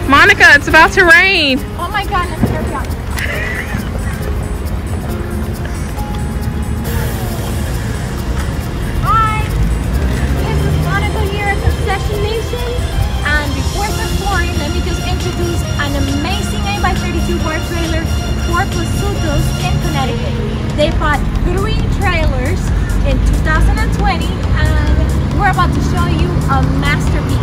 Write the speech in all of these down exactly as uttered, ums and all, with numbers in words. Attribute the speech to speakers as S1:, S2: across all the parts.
S1: Monica, it's about to rain.
S2: Oh my God, let's hurry up. Hi, this is Monica here at Concession Nation. And before the story, let me just introduce an amazing eight by thirty-two bar trailer for Bozzuto's in Connecticut. They bought three trailers in two thousand twenty, and we're about to show you a masterpiece.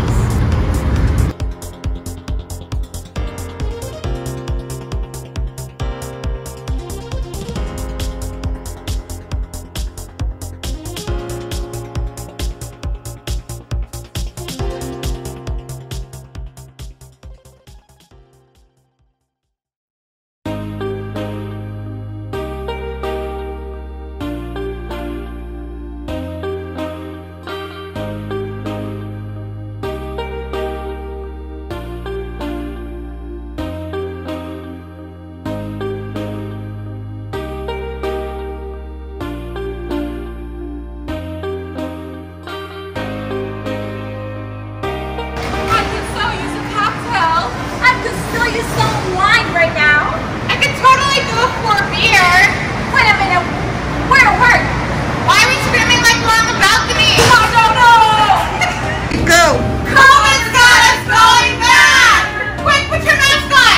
S2: Some wine right now.
S3: I could totally go for a beer.
S2: Wait a minute. Where to work?
S3: Why are we screaming like we're on the balcony?
S2: Oh, no, no.
S3: Go. COVID's got us going back. Quick, put your mask on.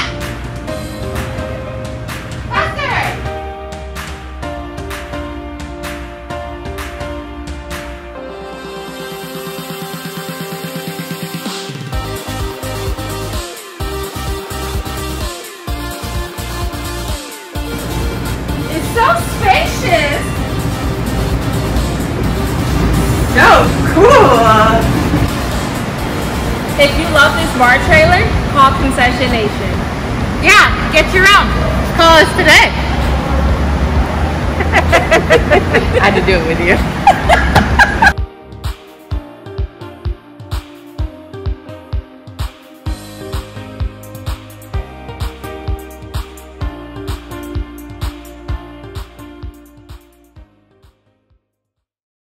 S3: Faster.
S2: So spacious!
S1: So cool! If you love this bar trailer, call Concession Nation.
S2: Yeah, get your own. Call us today.
S1: I had to do it with you.